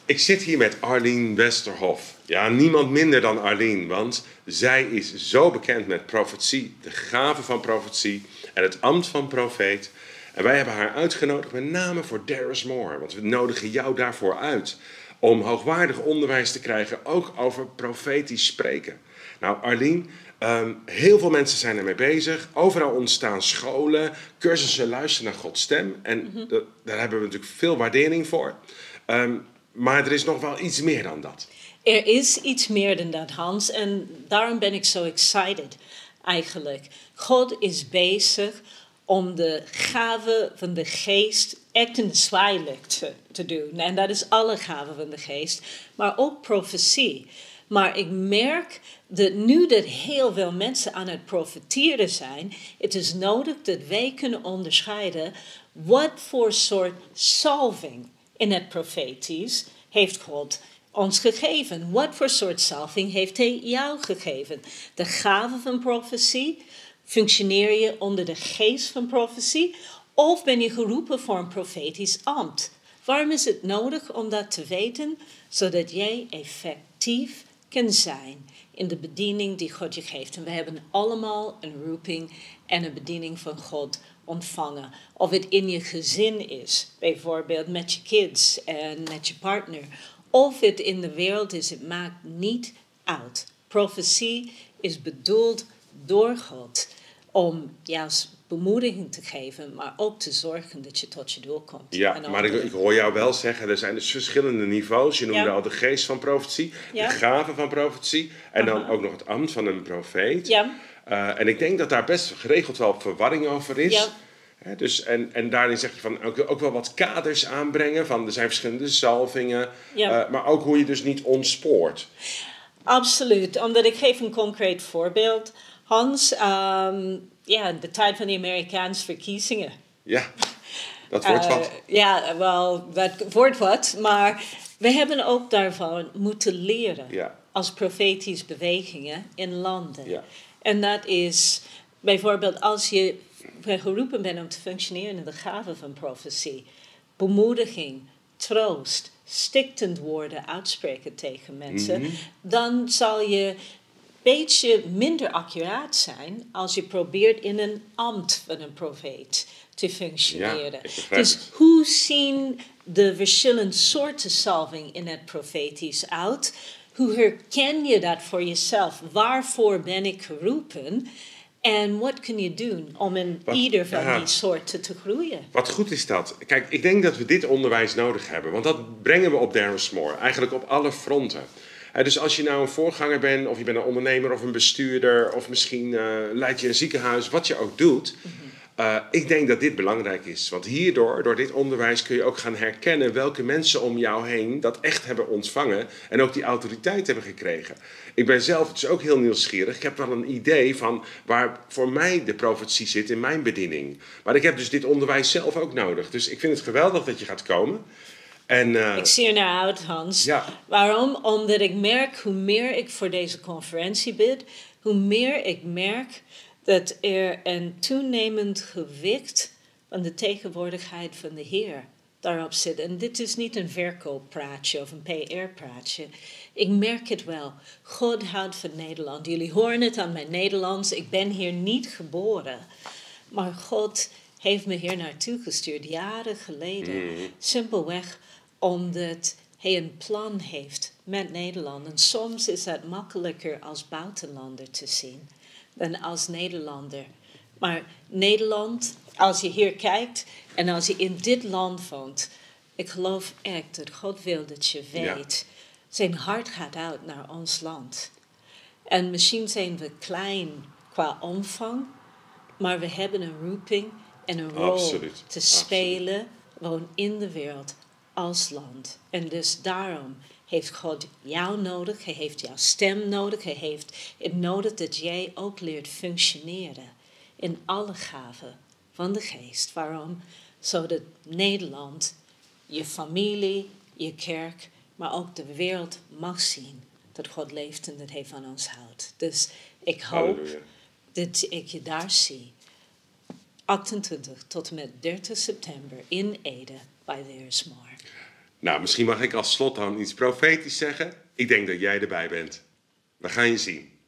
Ik zit hier met Arlene Westerhof. Ja, niemand minder dan Arlene, want zij is zo bekend met profetie, de gave van profetie en het ambt van profeet. En wij hebben haar uitgenodigd met name voor Darris Moore, want we nodigen jou daarvoor uit om hoogwaardig onderwijs te krijgen, ook over profetisch spreken. Nou, Arlene, heel veel mensen zijn ermee bezig. Overal ontstaan scholen, cursussen luisteren naar Gods stem. En daar hebben we natuurlijk veel waardering voor. Maar er is nog wel iets meer dan dat. Er is iets meer dan dat, Hans. En daarom ben ik zo excited, eigenlijk. God is bezig om de gave van de geest echt in de zwaailucht te doen. En dat is alle gaven van de geest. Maar ook profetie. Maar ik merk dat nu dat heel veel mensen aan het profeteren zijn, het is nodig dat wij kunnen onderscheiden wat voor soort salving in het profetisch heeft God ons gegeven. Wat voor soort salving heeft hij jou gegeven? De gave van profetie? Functioneer je onder de geest van profetie? Of ben je geroepen voor een profetisch ambt? Waarom is het nodig om dat te weten? Zodat jij effectief kan zijn in de bediening die God je geeft. En we hebben allemaal een roeping en een bediening van God ontvangen. Of het in je gezin is, bijvoorbeeld met je kids en met je partner. Of het in de wereld is, het maakt niet uit. Profetie is bedoeld door God om juist bemoediging te geven, maar ook te zorgen dat je tot je doel komt. Ja, maar ik hoor jou wel zeggen, er zijn dus verschillende niveaus. Je noemde al de geest van profetie, de gave van profetie en dan ook nog het ambt van een profeet. Ja. En ik denk dat daar best geregeld wel verwarring over is. Ja. Dus, en daarin zeg je van ook wel wat kaders aanbrengen. Van, er zijn verschillende salvingen. Maar ook hoe je dus niet ontspoort. Absoluut. Omdat ik geef een concreet voorbeeld. Hans, de tijd van de Amerikaanse verkiezingen. Ja, dat wordt wat. Ja, wel, dat wordt wat. Maar we hebben ook daarvan moeten leren. Ja. Als profetische bewegingen in landen. Ja. En dat is bijvoorbeeld als je geroepen bent om te functioneren in de gave van profetie. Bemoediging, troost, stiktend woorden uitspreken tegen mensen. Dan zal je een beetje minder accuraat zijn als je probeert in een ambt van een profeet te functioneren. Dus hoe zien de verschillende soorten salving in het profetisch uit? Hoe herken je dat voor jezelf? Waarvoor ben ik geroepen? En wat kun je doen om in ieder van die soorten te groeien? Wat goed is dat. Kijk, ik denk dat we dit onderwijs nodig hebben. Want dat brengen we op Darris Moore. Eigenlijk op alle fronten. Dus als je nou een voorganger bent, of je bent een ondernemer of een bestuurder, of misschien leid je een ziekenhuis, wat je ook doet. Ik denk dat dit belangrijk is. Want hierdoor, door dit onderwijs, kun je ook gaan herkennen welke mensen om jou heen dat echt hebben ontvangen en ook die autoriteit hebben gekregen. Ik ben zelf dus ook heel nieuwsgierig. Ik heb wel een idee van waar voor mij de profetie zit in mijn bediening. Maar ik heb dus dit onderwijs zelf ook nodig. Dus ik vind het geweldig dat je gaat komen. En, ik zie er naar uit, Hans. Ja. Waarom? Omdat ik merk, hoe meer ik voor deze conferentie bid, hoe meer ik merk dat er een toenemend gewicht van de tegenwoordigheid van de Heer daarop zit. En dit is niet een verkooppraatje of een PR-praatje. Ik merk het wel. God houdt van Nederland. Jullie horen het aan mijn Nederlands. Ik ben hier niet geboren. Maar God heeft me hier naartoe gestuurd, jaren geleden. Simpelweg omdat hij een plan heeft met Nederland. En soms is dat makkelijker als buitenlander te zien dan als Nederlander. Maar Nederland, als je hier kijkt en als je in dit land woont, ik geloof echt dat God wil dat je weet, zijn hart gaat uit naar ons land. En misschien zijn we klein qua omvang, maar we hebben een roeping en een rol te spelen gewoon in de wereld als land. En dus daarom heeft God jou nodig, hij heeft jouw stem nodig, hij heeft het nodig dat jij ook leert functioneren in alle gaven van de geest. Waarom? Zodat Nederland, je familie, je kerk, maar ook de wereld mag zien dat God leeft en dat hij van ons houdt. Dus ik hoop dat ik je daar zie. 28 tot en met 30 september in Ede bij Darris Moore. Nou, misschien mag ik als slot dan iets profetisch zeggen. Ik denk dat jij erbij bent. We gaan je zien.